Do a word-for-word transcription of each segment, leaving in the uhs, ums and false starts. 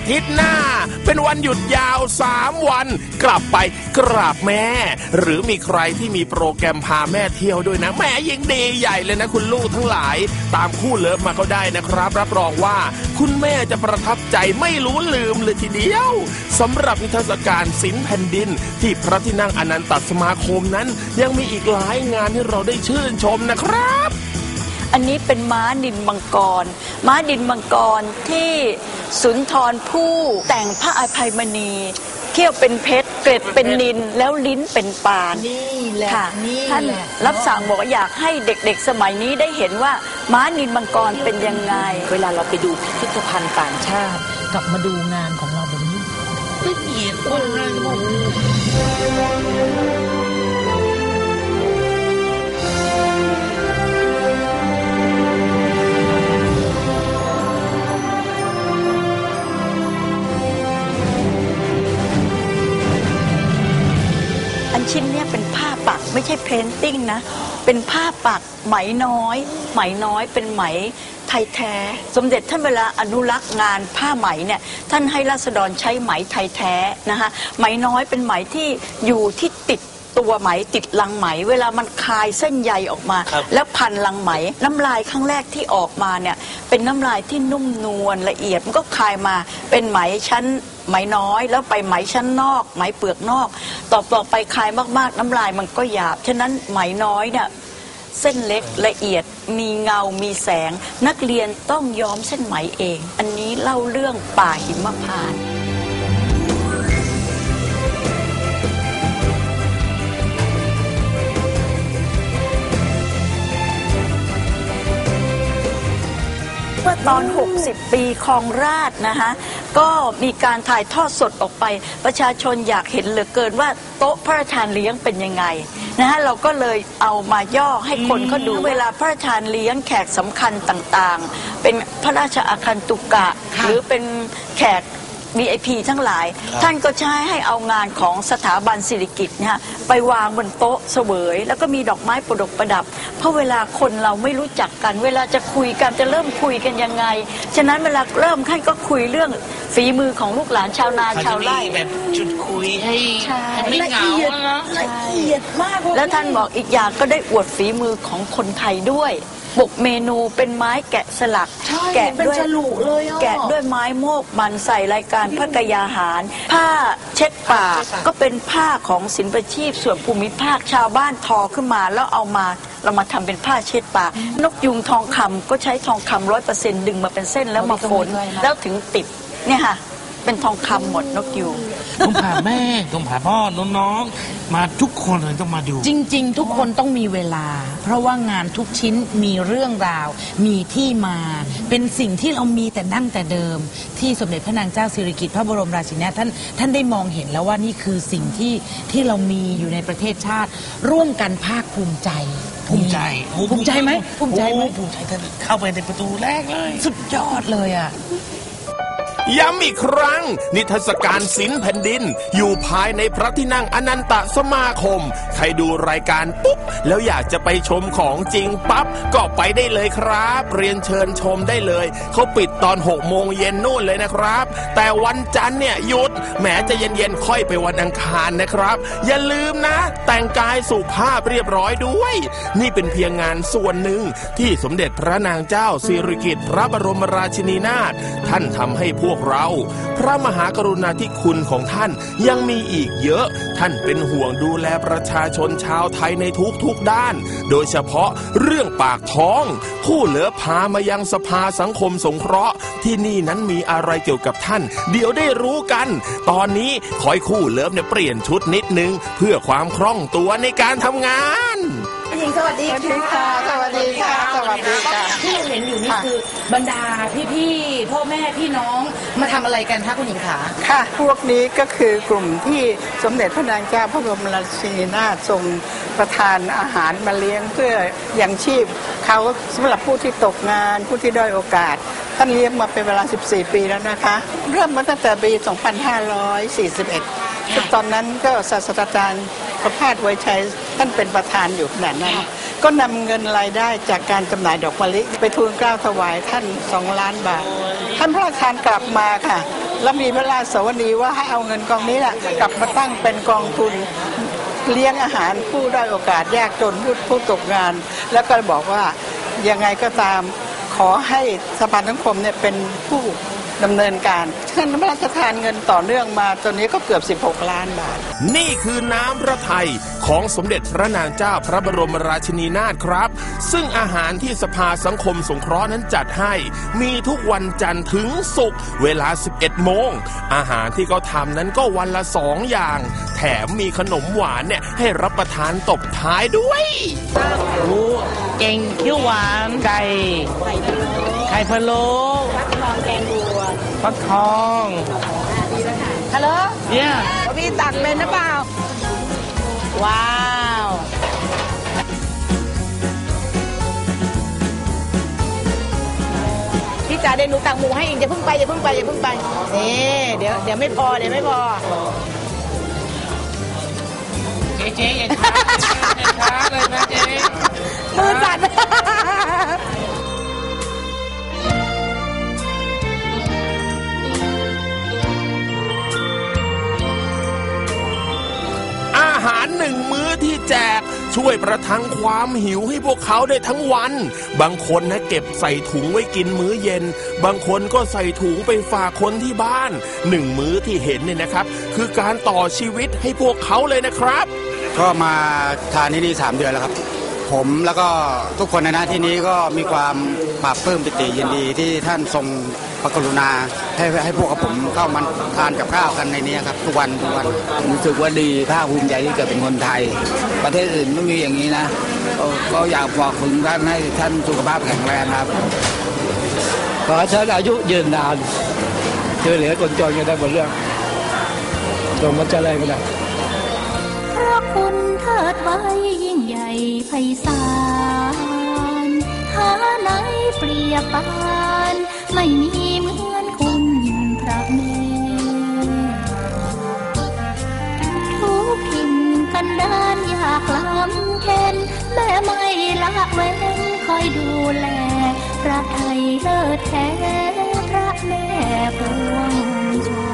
ทิตย์หน้าเป็นวันหยุดยาวสามวันกลับไปกราบแม่หรือมีใครที่มีโปรแกรมพาแม่เที่ยวด้วยนะแม่ยิ่งดีใหญ่เลยนะคุณลูกทั้งหลายตามคู่เลิฟมาก็ได้นะครับรับรองว่าคุณแม่จะประทับใจไม่รู้ลืมเลยทีเดียวสำหรับนิทรรศการศิลป์แผ่นดินที่พระที่นั่งอนันตสมาคมนั้นยังมีอีกหลายงานให้เราได้ชื่นชมนะครับอันนี้เป็นม้าดินมังกรม้าดินมังกรที่สุนทรภู่แต่งพระอภัยมณีเขี้ยวเป็นเพชรเกล็ดเป็นนิลแล้วลิ้นเป็นปานนี่แหละท่านรับสั่งบอกว่าอยากให้เด็กๆสมัยนี้ได้เห็นว่าม้าดินมังกรเป็นยังไงเวลาเราไปดูพิพิธภัณฑ์ต่างชาติกลับมาดูงานของเราแบบนี้ละเอียดอ่อนมากชิ้นนี้เป็นผ้าปักไม่ใช่เพนติ้งนะเป็นผ้าปักไหมน้อยไหมน้อยเป็นไหมไทยแท้สมเด็จท่านเวลาอนุรักษ์งานผ้าไหมเนี่ยท่านให้ราษฎรใช้ไหมไทยแท้นะคะไหมน้อยเป็นไหมที่อยู่ที่ติดตัวไหมติดลังไหมเวลามันคลายเส้นใยออกมาแล้วพันลังไหมน้ำลายครั้งแรกที่ออกมาเนี่ยเป็นน้ำลายที่นุ่มนวลละเอียดมันก็คลายมาเป็นไหมชั้นไหมน้อยแล้วไปไหมชั้นนอกไหมเปลือกนอกต่อต่อไปคลายมากๆน้ำลายมันก็หยาบฉะนั้นไหมน้อยเนี่ยเส้นเล็กละเอียดมีเงามีแสงนักเรียนต้องย้อมเส้นไหมเองอันนี้เล่าเรื่องป่าหิมพานต์เมื่อตอนหกสิบปีครองราชย์นะคะก็มีการถ่ายทอดสดออกไปประชาชนอยากเห็นเหลือเกินว่าโต๊ะพระราชทานเลี้ยงเป็นยังไงนะคะเราก็เลยเอามาย่อให้คนเขาดูเวลาพระราชทานเลี้ยงแขกสำคัญต่างๆเป็นพระราชอาคันตุกะหรือเป็นแขก วี ไอ พี ทั้งหลายท่านก็ใช้ให้เอางานของสถาบันศิริกิติ์นะฮะไปวางบนโต๊ะเสวยแล้วก็มีดอกไม้ประดับประดับเพราะเวลาคนเราไม่รู้จักกันเวลาจะคุยกันจะเริ่มคุยกันยังไงฉะนั้นเวลาเริ่มท่านก็คุยเรื่องฝีมือของลูกหลานชาวนาชาวไร่แบบจุดคุยให้ไม่เหงาละเอียดมากแล้วท่านบอกอีกอย่างก็ได้อวดฝีมือของคนไทยด้วยบุกเมนูเป็นไม้แกะสลักแกะด้วยแกะด้วยไม้โมกมันใส่รายการพระกยาหารผ้าเช็ดปากก็เป็นผ้าของศิลปาชีพส่วนภูมิภาคชาวบ้านทอขึ้นมาแล้วเอามาเรามาทำเป็นผ้าเช็ดปากนกยูงทองคำก็ใช้ทองคำร้อยเปอร์เซ็นต์ดึงมาเป็นเส้นแล้วมาฝนแล้วถึงติดเนี่ยค่ะเป็นทองคำหมดนกยูงต้องพาแม่ต้องพาพ่อน้องๆมาทุกคนเลยต้องมาดูจริงๆทุกคนต้องมีเวลาเพราะว่างานทุกชิ้นมีเรื่องราวมีที่มาเป็นสิ่งที่เรามีแต่ดั้งแต่เดิมที่สมเด็จพระนางเจ้าสิริกิติ์พระบรมราชินีนาถท่านท่านได้มองเห็นแล้วว่านี่คือสิ่งที่ที่เรามีอยู่ในประเทศชาติร่วมกันภาคภูมิใจภูมิใจภูมิใจไหมภูมิใจไหมภูมิใจท่านเข้าไปในประตูแรกเลยสุดยอดเลยอ่ะย้ำอีกครั้งนิทรรศการศิลป์แผ่นดินอยู่ภายในพระที่นั่งอนันตสมาคมใครดูรายการปุ๊บแล้วอยากจะไปชมของจริงปั๊บก็ไปได้เลยครับเรียนเชิญชมได้เลยเขาปิดตอนหกโมงเย็นนู่นเลยนะครับแต่วันจันทร์เนี่ยหยุดแหมจะเย็นๆค่อยไปวันอังคารนะครับอย่าลืมนะแต่งกายสุภาพเรียบร้อยด้วยนี่เป็นเพียงงานส่วนหนึ่งที่สมเด็จพระนางเจ้าสิริกิติ์พระบรมราชินีนาถท่านทำให้พวกเราพระมหากรุณาธิคุณของท่านยังมีอีกเยอะท่านเป็นห่วงดูแลประชาชนชาวไทยในทุกๆด้านโดยเฉพาะเรื่องปากท้องคู่เหลือพามายังสภาสังคมสงเคราะห์ที่นี่นั้นมีอะไรเกี่ยวกับท่านเดี๋ยวได้รู้กันตอนนี้ขอให้คู่เลิฟเนี่ยเปลี่ยนชุดนิดนึงเพื่อความคล่องตัวในการทำงานสวัสดีค่ะสวัสดีค่ะสวัสดีค่ะที่เห็นอยู่นี่คือบรรดาพี่ๆพ่อแม่พี่น้องมาทำอะไรกันคะคุณหญิงขาค่ะพวกนี้ก็คือกลุ่มที่สมเด็จพระนางเจ้าพระบรมราชินีนาถทรงประทานอาหารมาเลี้ยงเพื่อยังชีพเขาสำหรับผู้ที่ตกงานผู้ที่ด้อยโอกาสท่านเลี้ยงมาเป็นเวลาสิบสี่ปีแล้วนะคะเริ่มมาตั้งแต่ปีสองพันห้าร้อยสี่สิบเอ็ดตอนนั้นก็ศาสตราจารย์ประภาสไวชัยท่านเป็นประธานอยู่ขณะนั้นก็นำเงินรายได้จากการจำหน่ายดอกมะลิไปทูลเกล้าถวายท่านสองล้านบาทท่านพระราชทานกลับมาค่ะแล้วมีพระราชสวนีว่าให้เอาเงินกองนี้แหละกลับมาตั้งเป็นกองทุนเลี้ยงอาหารผู้ด้อยโอกาสยากจนผู้ผู้ตกงาน แล้วก็บอกว่ายังไงก็ตามขอให้สภาสังคมเนี่ยเป็นผู้ดำเนินการท่านพระราชทานเงินต่อเนื่องมาตอนนี้ก็เกือบสิบหกล้านบาทนี่คือน้ำพระทัยของสมเด็จพระนางเจ้าพระบรมราชินีนาถครับซึ่งอาหารที่สภาสังคมสงเคราะห์นั้นจัดให้มีทุกวันจันทร์ถึงศุกร์เวลาสิบเอ็ดโมงอาหารที่เขาทำนั้นก็วันละสองอย่างแถมมีขนมหวานเนี่ยให้รับประทานตบท้ายด้วยโอ้เก่งเขียวหวานไก่ไข่พะโล้ฟักทองฮัลโหลเนี่ยพี่ตักเป็นหรือเปล่าว้าวพี่จ๋าเดี๋ยวหนูตักหมูให้อีกอย่าเพิ่งไปอย่าเพิ่งไปอย่าเพิ่งไปนี่เดี๋ยวเดี๋ยวไม่พอเดี๋ยวไม่พอเจ๊เจ๊อย่าช้าอย่าช้าเลยนะเจ๊มือสั่นอาหารหนึ่งมื้อที่แจกช่วยประทังความหิวให้พวกเขาได้ทั้งวันบางคนนะเก็บใส่ถุงไว้กินมื้อเย็นบางคนก็ใส่ถุงไปฝากคนที่บ้านหนึ่งมื้อที่เห็นเนี่ยนะครับคือการต่อชีวิตให้พวกเขาเลยนะครับก็มาทานที่นี่สามเดือนแล้วครับผมแล้วก็ทุกคนในหน้าที่นี้ก็มีความปลาบปลื้มปิติยินดีที่ท่านทรงพระกรุณาให้ให้พวกผมเข้ามาทานกับข้าวกันในนี้ครับทุกวันทุกวันรู้สึกว่าดีภาคภูมิใจที่เกิดเป็นคนไทยประเทศอื่นไม่มีอย่างนี้นะก็อยากบอกถึงท่านให้ท่านสุขภาพแข็งแรงครับขอให้ท่านอายุยืนนานช่วยเหลือคนจนกันได้หมดเรื่องจงมันจะอะไรกันนะพระคุณเทิดไว้ยิ่งใหญ่ไพศาลหาไหนเปรียบปานไม่มีเหมือนคุณพระเมตทุกถิ่นกันดานอยากลำเค็นแม่ไม่ละเว้นคอยดูแลพระไทยเลิศแท้พระแม่ปวงชน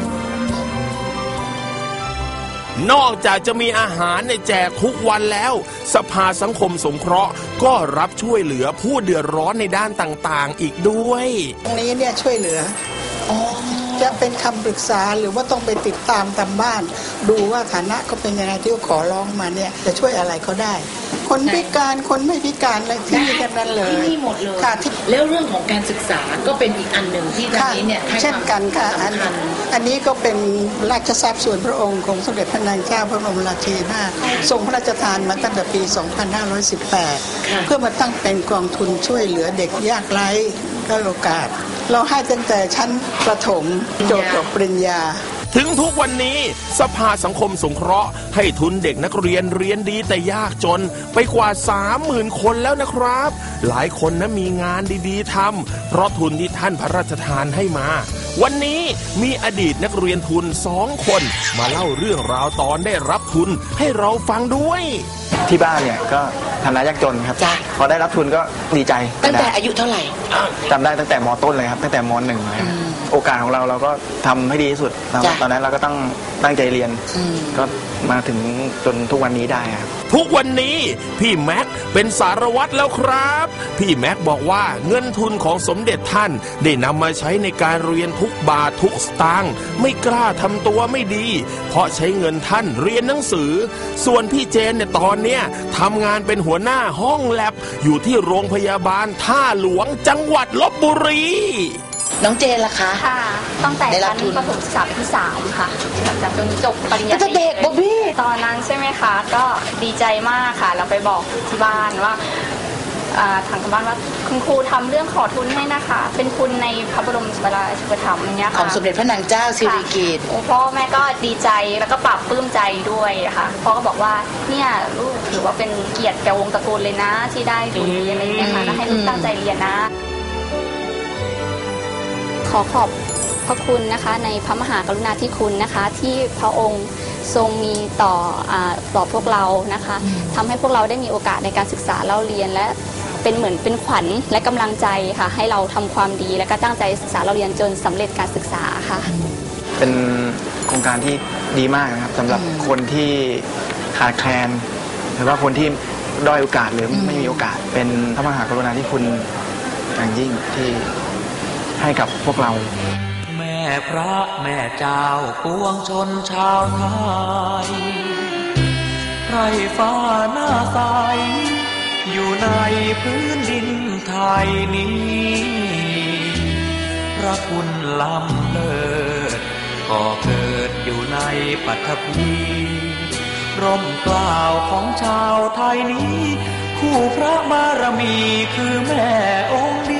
นอกจากจะมีอาหารในแจกทุกวันแล้วสภาสังคมสงเคราะห์ก็รับช่วยเหลือผู้เดือดร้อนในด้านต่างๆอีกด้วยตรงนี้เนี่ยช่วยเหลือจะเป็นคำปรึกษาหรือว่าต้องไปติดตามตามบ้านดูว่าฐานะเขาเป็นยังไงที่เขาขอร้องมาเนี่ยจะช่วยอะไรเขาได้คนพิการคนไม่พิการอะไรที่นี่กันนั้นเลยที่นี่หมดเลยค่ะแล้วเรื่องของการศึกษาก็เป็นอีกอันหนึ่งที่ตอนนี้เนี่ยเช่นกันค่ะอันอันนี้ก็เป็นราชทรัพย์ส่วนพระองค์ของสมเด็จพระนางเจ้าพระบรมราชินีนาถทรงพระราชทานมาตั้งแต่ปี สองพันห้าร้อยสิบแปด เพื่อมาตั้งเป็นกองทุนช่วยเหลือเด็กยากไร้ด้อยโอกาสเราให้ตั้งแต่ชั้นประถมจบปริญญาถึงทุกวันนี้สภาสังคมสงเคราะห์ให้ทุนเด็กนักเรียนเรียนดีแต่ยากจนไปกว่า สามหมื่น คนแล้วนะครับหลายคนนะมีงานดีๆทำเพราะทุนที่ท่านพระราชทานให้มาวันนี้มีอดีตนักเรียนทุนสองคนมาเล่าเรื่องราวตอนได้รับทุนให้เราฟังด้วยที่บ้านเนี่ยก็ฐานะยากจนครับพอได้รับทุนก็ดีใจตั้งแต่อายุเท่าไหร่จำได้ตั้งแต่ม.ต้นเลยครับตั้งแต่ม.หนึ่งเลยโอกาสของเราเราก็ทำให้ดีที่สุดตอนนั้นเราก็ต้องตั้งใจเรียนก็มาถึงจนทุกวันนี้ได้ครับทุกวันนี้พี่แม็กเป็นสารวัตรแล้วครับพี่แม็กบอกว่าเงินทุนของสมเด็จท่านได้นำมาใช้ในการเรียนทุกบาททุกสตางค์ไม่กล้าทำตัวไม่ดีเพราะใช้เงินท่านเรียนหนังสือส่วนพี่เจนเนี่ยตอนเนี้ยทำงานเป็นหัวหน้าห้องแลบอยู่ที่โรงพยาบาลท่าหลวงจังหวัดลพบุรีน้องเจนล่ะคะค่ะตั้งแต่ชั้นประถมศึกษาปีที่สามค่ะจากจนจบปริญญาตรีเด็กบ๊อบบี้ตอนนั้นใช่ไหมคะก็ดีใจมากค่ะเราไปบอกที่บ้านว่าทางบ้านว่าคุณครูทำเรื่องขอทุนให้นะคะเป็นทุนในพระบรมราชูปถัมภ์อย่างเงี้ยค่ะของสมเด็จพระนางเจ้าสิริกิติ์พ่อแม่ก็ดีใจแล้วก็ปรับปลื้มใจด้วยค่ะพ่อก็บอกว่าเนี่ยลูกถือว่าเป็นเกียรติแก่วงตระกูลเลยนะที่ได้ทุนอะไรอย่างเงี้ยค่ะให้ลูกตั้งใจเรียนนะขอขอบพระคุณนะคะในพระมหากรุณาธิคุณนะคะที่พระองค์ทรงมีต่อต่อพวกเรานะคะทำให้พวกเราได้มีโอกาสในการศึกษาเล่าเรียนและเป็นเหมือนเป็นขวัญและกำลังใจค่ะให้เราทำความดีและก็ตั้งใจศึกษาเราเรียนจนสำเร็จการศึกษาค่ะเป็นโครงการที่ดีมากนะครับสำหรับคนที่ขาดแคลนหรือว่าคนที่ด้อยโอกาสหรือไม่มีโอกาสเป็นพระมหากรุณาธิคุณอย่างยิ่งที่ให้กับพวกเราแม่พระแม่เจ้าปวงชนชาวไทยไพร่ฟ้าหน้าใสอยู่ในพื้นดินไทยนี้พระคุณล้ำเลิศก็เกิดอยู่ในปัทภีร่มเกล้าของชาวไทยนี้คู่พระบารมีคือแม่องค์เดี